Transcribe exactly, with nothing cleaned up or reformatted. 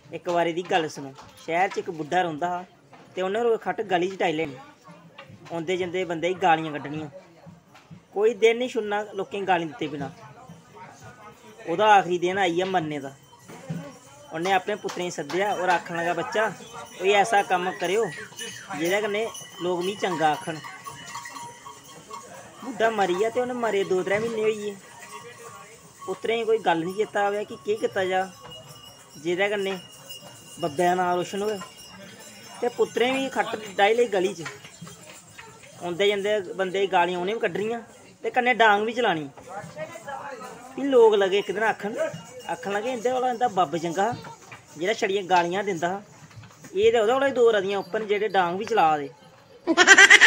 एक बारी दी गल सुनो। शहर च एक बुढ़ा रौंदा हा ते उन्नै रोज खट्ट गली च टाई लेनी। औंदे जंदे बंदे गी गालियां कड्ढनियां। कोई दिन नहीं छुड़ना लोकें गी गाली दित्ते बिना। ओह्दा आखरी दिन आई गेआ मरने दा। उन्नै अपने पुत्तरें गी सद्देआ और आखन लगा, बच्चा कोई ऐसा कम्म करेओ जेह्दे कन्नै लोग मिगी चंगा आखन। बुड्ढा मरी गेआ ते उन्नै मरे दो त्रै म्हीने होई गे। पुत्तरें गी कोई गल्ल निं चेता आवै कि केह् कीता जा जेह्दे कन्नै बब्बै दा नांऽ रोशन होऐ। ते पुत्तरें बी खट्ट डाही लेई गली च। औंदे जंदे बंदे गी गालियां उ'नें बी कड्ढनियां ते कन्नै डांग बी चलानी। फ्ही लोग लगे इक दिन आखन आखन लगे इं'दे कोला इं'दा बब्ब चंगा हा जेह्ड़ा छड़ियां गालियां दिंदा हा। एह् ते ओह्दे कोला बी दो रदियां उप्पर न जेह्ड़े डांग बी चला दे।